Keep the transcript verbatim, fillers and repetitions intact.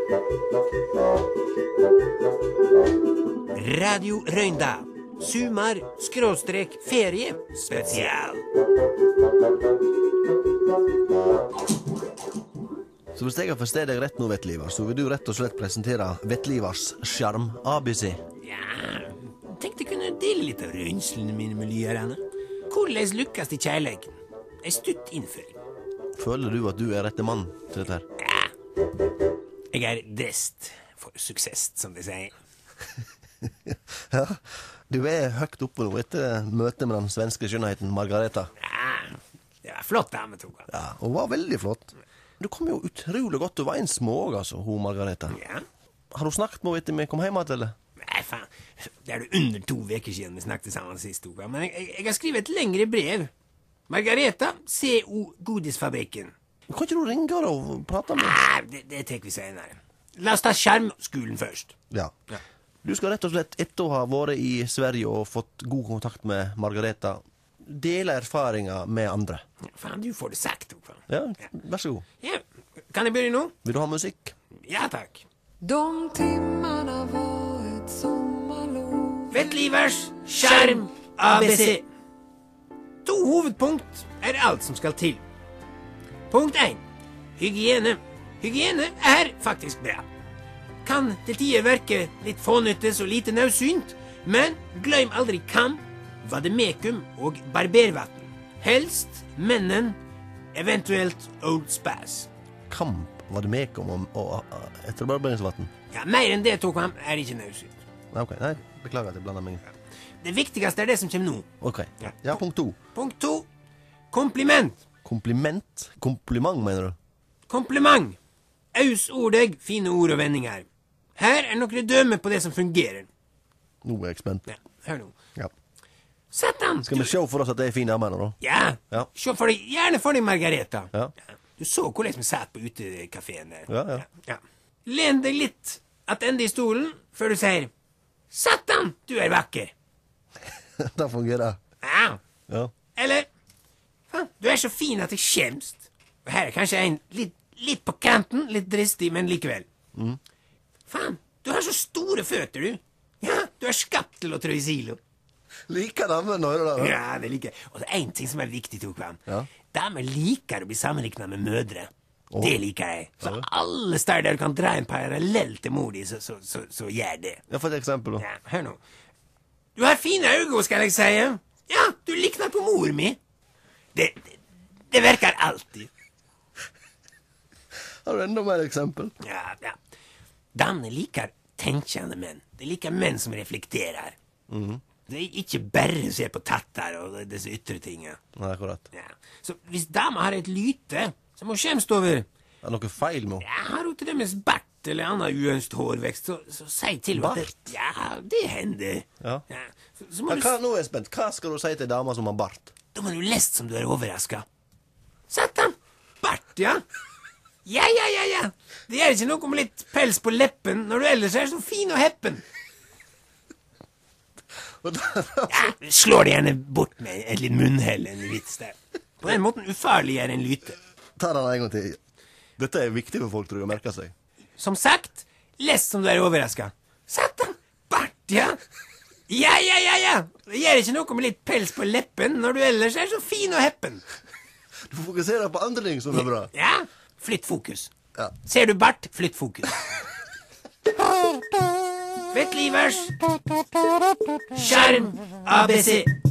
Radio Røynda. Sumar skråstrek ferie spesial. Så hvis jeg har forstått deg rett nå, Vettlivar, så vil du rett og slett presentere Vettlivars Sjarm-A B C. Ja, tenkte jeg kunne dele litt av røynslene mine med lyerne. Hvordan lykkes i kjærleiken? En stutt innføring. Føler du at du er rette mann til dette her? Ja. Jeg er dest for suksess, som de sier. Ja, du er høyt oppe nå etter møtet med den svenske skjønnheten Margareta. Ja, det var flott dame, tok han. Ja, hun var veldig flott. Du kom jo utrolig godt overens med òg, altså, hun Margareta. Ja. Har du snakket med henne etter vi kom hjem igjen, eller? Nei, faen. Det er det under to veker siden vi snakket sammen sist, tok han. Men jeg, jeg, jeg har skrevet et lengre brev. Margareta, C O Godisfabrikken. Kan ikke du ringe henne og prate med henne? Nei, det, det tar vi senere. La oss ta skjermskolen først. Ja. Ja. Du skal rett og slett, etter å ha vært i Sverige og fått god kontakt med Margareta, dele erfaringer med andre. Ja, faen, du får det sagt, tok han. Ja, vær så god. Ja, kan jeg begynne nå? Vil du ha musikk? Ja, takk. De timmarna var ett sommarlov. Vettlivers Skjerm A B C. To hovedpunkt er alt som skal til. Punkt én. Hygiene. Hygiene er faktisk bra. Kan til tider virke litt fånyttes og lite nødsynt, men glem aldri kam, vademekum og barbervatten. Helst mennen, eventuelt Old Spice. Kamp var det med om og, og, og etterbarberingsvatten? Ja, mer enn det tok han er ikke nødsynt. Nei, ok. Nei, beklager at jeg blander meg. Det viktigste er det som kommer nå. Ok. Ja, punkt to. Punkt to. Kompliment. Kompliment? Kompliment, mener du? Kompliment. Aus ord deg, fine ord og vendinger. Her er noen dømme på det som fungerer. Nå er jeg spent. Ja, hør nå. Ja. Satan! Skal vi se for oss at det er fine damer nå? Ja, Ja. se for deg, gjerne for deg, Margareta. Ja. Du så hvordan vi satt på utekaféen der. Ja, ja. ja. Len deg litt attende i stolen, før du sier Satan, du er vakker. Det fungerer. Ja. Ja. Eller faen, du er så fin at jeg skjemst. Og her er kanskje en litt, litt på kanten, litt dristig, men likevel. Mm. Faen, du har så store føtter, du. Ja, du er skapt til å trå i silo. Liker damer når du det? Ja, det liker jeg. Og det er en ting som er viktig, Tokvann. Ja. Damer liker å bli sammenliknet med mødre. Åh. Det liker jeg. Så Ja. alle steder der du kan dra en parallell til mor di, så, så, så, så gjør det. Ja, for et eksempel da. Ja, hør nå. Du har fine øyne, skal jeg si. Ja, du likner på mor mi. Det, det, det virker alltid. Har du enda mer eksempel? Ja, ja. Damer liker tenkende menn. De liker menn som reflekterer. Mhm. Det er ikke bare å se på tatter og disse ytre tingene. Nei, akkurat. Ja. Så hvis dama har et lyte, så må hun skjemst over. Er det noe feil med henne? Ja, har hun til dem med bart eller annen uønsket hårvekst, så, så si til henne at Bart? det, ja, det hender. Ja. Så, så må Ja, du, hva, nå er jeg spent. Hva skal du si til damer som har bart? da må du lest som du er overrasket. Satan! Bart, ja. Ja, ja, ja, ja. Det gjør ikke noe med litt pels på leppen når du ellers er så fin og heppen. Ja, slår det gjerne bort med et litt munnhell, en vits der. På den måten ufarliggjør en lyte. Ta den en gang til. Dette er viktig for folk, tror jeg, å merke seg. Som sagt, les som du er overrasket. Satan! Bart, ja. Ja, ja, ja, ja. Det gjør ikke noe med litt pels på leppen når du ellers er så fin og heppen. Du fokuserer på andre ting som er bra. Ja, flytt fokus. Ja. Ser du Bart, flytt fokus. Vettlivers Skjerm A B C.